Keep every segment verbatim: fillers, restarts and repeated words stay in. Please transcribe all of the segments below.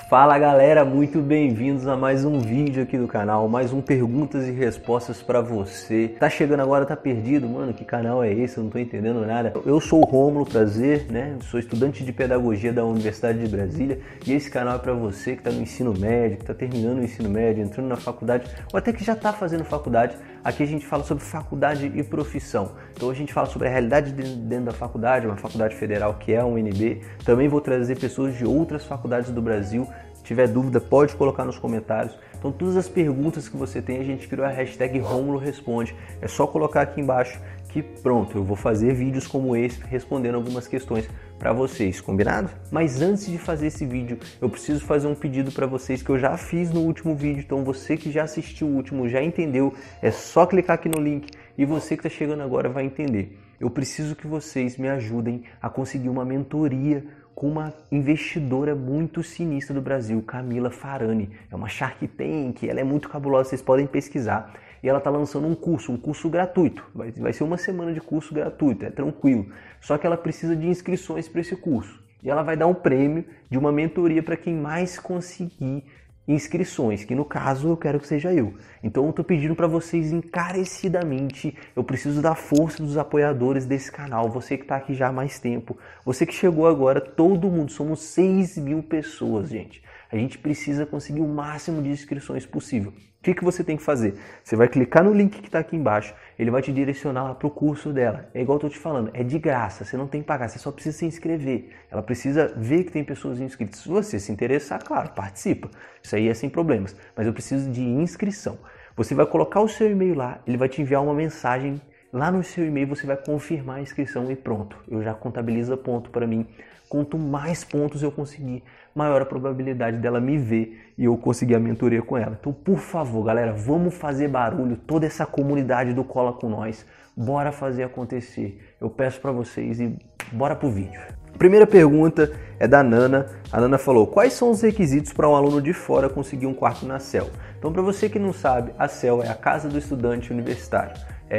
Fala galera, muito bem-vindos a mais um vídeo aqui do canal, mais um perguntas e respostas pra você. Tá chegando agora, tá perdido? Mano, que canal é esse? Eu não tô entendendo nada. Eu sou o Rômulo, prazer, né? Sou estudante de pedagogia da Universidade de Brasília e esse canal é pra você que tá no ensino médio, que tá terminando o ensino médio, entrando na faculdade ou até que já tá fazendo faculdade. Aqui a gente fala sobre faculdade e profissão. Então a gente fala sobre a realidade dentro da faculdade, uma faculdade federal que é a U N B. Também vou trazer pessoas de outras faculdades do Brasil. Se tiver dúvida, pode colocar nos comentários. Então todas as perguntas que você tem, a gente criou a hashtag Rômulo Responde. É só colocar aqui embaixo que pronto, eu vou fazer vídeos como esse respondendo algumas questões para vocês, combinado? Mas antes de fazer esse vídeo, eu preciso fazer um pedido para vocês que eu já fiz no último vídeo. Então você que já assistiu o último, já entendeu, é só clicar aqui no link e você que está chegando agora vai entender. Eu preciso que vocês me ajudem a conseguir uma mentoria com uma investidora muito sinistra do Brasil, Camila Farani. É uma Shark Tank, ela é muito cabulosa, vocês podem pesquisar. E ela está lançando um curso, um curso gratuito. Vai, vai ser uma semana de curso gratuito, é tranquilo. Só que ela precisa de inscrições para esse curso. E ela vai dar um prêmio de uma mentoria para quem mais conseguir inscrições, que no caso eu quero que seja eu. Então eu estou pedindo para vocês encarecidamente, eu preciso da força dos apoiadores desse canal, você que está aqui já há mais tempo, você que chegou agora, todo mundo, somos seis mil pessoas, gente. A gente precisa conseguir o máximo de inscrições possível. O que, que você tem que fazer? Você vai clicar no link que está aqui embaixo, ele vai te direcionar lá para o curso dela. É igual eu estou te falando, é de graça, você não tem que pagar, você só precisa se inscrever. Ela precisa ver que tem pessoas inscritas. Se você se interessar, claro, participa. Isso aí é sem problemas, mas eu preciso de inscrição. Você vai colocar o seu e-mail lá, ele vai te enviar uma mensagem. Lá no seu e-mail você vai confirmar a inscrição e pronto. Eu já contabilizo ponto para mim. Quanto mais pontos eu conseguir, maior a probabilidade dela me ver e eu conseguir a mentoria com ela. Então, por favor, galera, vamos fazer barulho. Toda essa comunidade do Cola com Nós. Bora fazer acontecer. Eu peço para vocês e bora pro vídeo. Primeira pergunta é da Nana. A Nana falou: quais são os requisitos para um aluno de fora conseguir um quarto na C E L? Então, para você que não sabe, a C E L é a Casa do Estudante Universitário.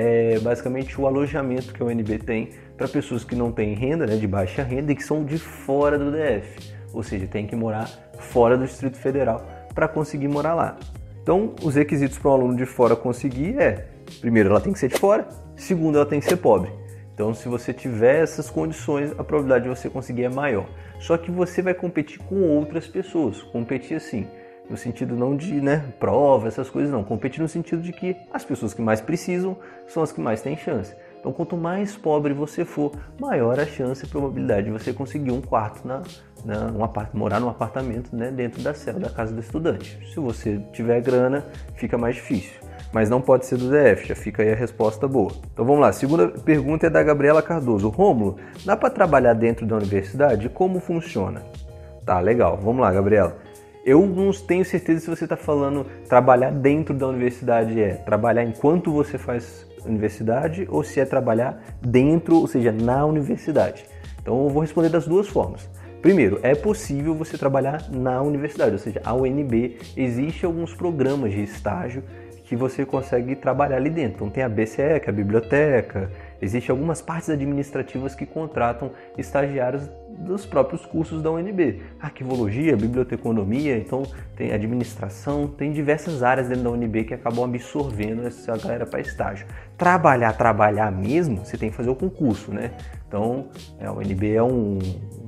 É basicamente o alojamento que a U N B tem para pessoas que não têm renda, né, de baixa renda e que são de fora do D F. Ou seja, tem que morar fora do Distrito Federal para conseguir morar lá. Então, os requisitos para um aluno de fora conseguir é: primeiro, ela tem que ser de fora, segundo, ela tem que ser pobre. Então, se você tiver essas condições, a probabilidade de você conseguir é maior. Só que você vai competir com outras pessoas. Competir assim, no sentido não de né, prova, essas coisas não. Competir no sentido de que as pessoas que mais precisam são as que mais têm chance. Então, quanto mais pobre você for, maior a chance e probabilidade de você conseguir um quarto, na, na, um apart- morar num apartamento né, dentro da cela da casa do estudante. Se você tiver grana, fica mais difícil. Mas não pode ser do D F, já fica aí a resposta boa. Então vamos lá, a segunda pergunta é da Gabriela Cardoso. Rômulo, dá para trabalhar dentro da universidade? Como funciona? Tá, legal. Vamos lá, Gabriela. Eu não tenho certeza se você está falando trabalhar dentro da universidade é trabalhar enquanto você faz universidade ou se é trabalhar dentro, ou seja, na universidade. Então eu vou responder das duas formas. Primeiro, é possível você trabalhar na universidade, ou seja, a U N B, existe alguns programas de estágio que você consegue trabalhar ali dentro. Então tem a B C E, que é a biblioteca, existem algumas partes administrativas que contratam estagiários dos próprios cursos da U N B. Arquivologia, biblioteconomia, então tem administração, tem diversas áreas dentro da U N B que acabam absorvendo essa galera para estágio. Trabalhar, trabalhar mesmo, você tem que fazer o concurso, né? Então a U N B é um,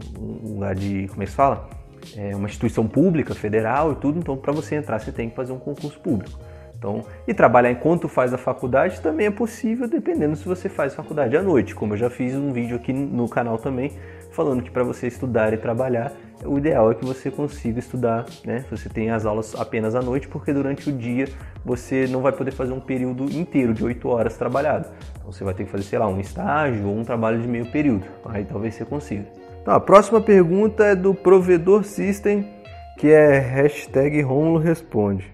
um lugar de, como é que se fala? É uma instituição pública, federal e tudo, então para você entrar você tem que fazer um concurso público. Então, e trabalhar enquanto faz a faculdade também é possível, dependendo se você faz faculdade à noite, como eu já fiz um vídeo aqui no canal também, falando que para você estudar e trabalhar, o ideal é que você consiga estudar, né? Você tem as aulas apenas à noite, porque durante o dia você não vai poder fazer um período inteiro de oito horas trabalhado. Então você vai ter que fazer, sei lá, um estágio ou um trabalho de meio período, aí talvez você consiga. Então, a próxima pergunta é do Provedor System, que é hashtag Rômulo Responde.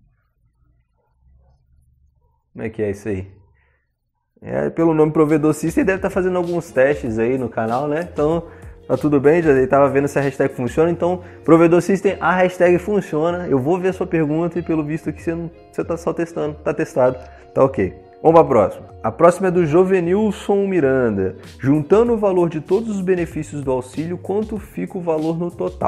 Como é que é isso aí? É, pelo nome Provedor System, deve estar fazendo alguns testes aí no canal, né? Então, tá tudo bem, já estava vendo se a hashtag funciona. Então, Provedor System, a hashtag funciona. Eu vou ver a sua pergunta e pelo visto aqui você, não, você tá só testando, tá testado, tá ok. Vamos para a próxima. A próxima é do Jovenilson Miranda. Juntando o valor de todos os benefícios do auxílio, quanto fica o valor no total? Então,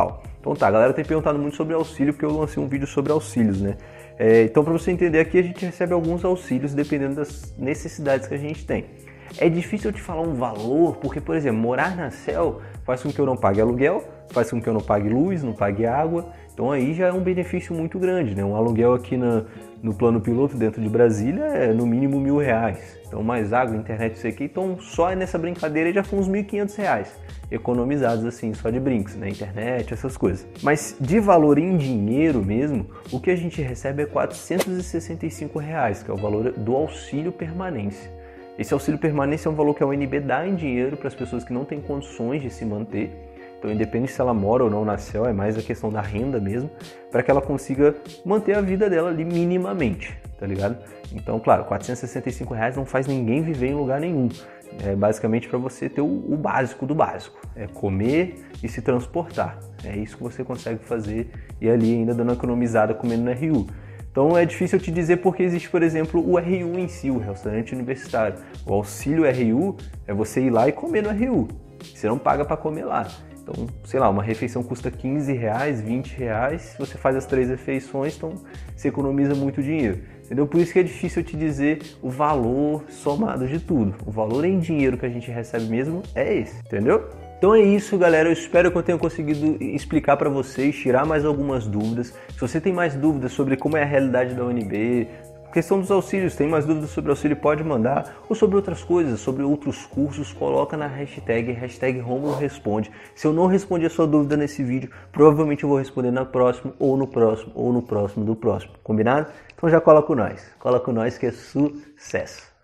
Então tá, a galera tem perguntado muito sobre auxílio, porque eu lancei um vídeo sobre auxílios, né? É, então para você entender aqui, a gente recebe alguns auxílios dependendo das necessidades que a gente tem. É difícil eu te falar um valor, porque, por exemplo, morar na C E L faz com que eu não pague aluguel, faz com que eu não pague luz, não pague água, então aí já é um benefício muito grande, né? Um aluguel aqui na, no plano piloto dentro de Brasília é no mínimo mil reais, então mais água, internet, isso aqui, então só nessa brincadeira já foi uns mil e quinhentos reais economizados assim, só de brinks, né? Internet, essas coisas. Mas de valor em dinheiro mesmo, o que a gente recebe é quatrocentos e sessenta e cinco reais, que é o valor do auxílio permanência. Esse auxílio permanência é um valor que a U N B dá em dinheiro para as pessoas que não têm condições de se manter. Então, independente se ela mora ou não na C E L, é mais a questão da renda mesmo, para que ela consiga manter a vida dela ali minimamente, tá ligado? Então, claro, quatrocentos e sessenta e cinco reais não faz ninguém viver em lugar nenhum. É basicamente para você ter o, o básico do básico, é comer e se transportar. É isso que você consegue fazer e ali ainda dando uma economizada comendo no R U. Então é difícil eu te dizer porque existe, por exemplo, o R U em si, o restaurante universitário. O auxílio R U é você ir lá e comer no R U. Você não paga para comer lá. Então, sei lá, uma refeição custa quinze reais, vinte reais. Se você faz as três refeições, então você economiza muito dinheiro. Entendeu? Por isso que é difícil eu te dizer o valor somado de tudo. O valor em dinheiro que a gente recebe mesmo é esse, entendeu? Então é isso, galera. Eu espero que eu tenha conseguido explicar para vocês, tirar mais algumas dúvidas. Se você tem mais dúvidas sobre como é a realidade da U N B, questão dos auxílios, tem mais dúvidas sobre auxílio, pode mandar. Ou sobre outras coisas, sobre outros cursos, coloca na hashtag, hashtag Romulo Responde. Se eu não respondi a sua dúvida nesse vídeo, provavelmente eu vou responder na próxima, ou no próximo, ou no próximo do próximo. Combinado? Então já cola com nós. Cola com nós que é sucesso.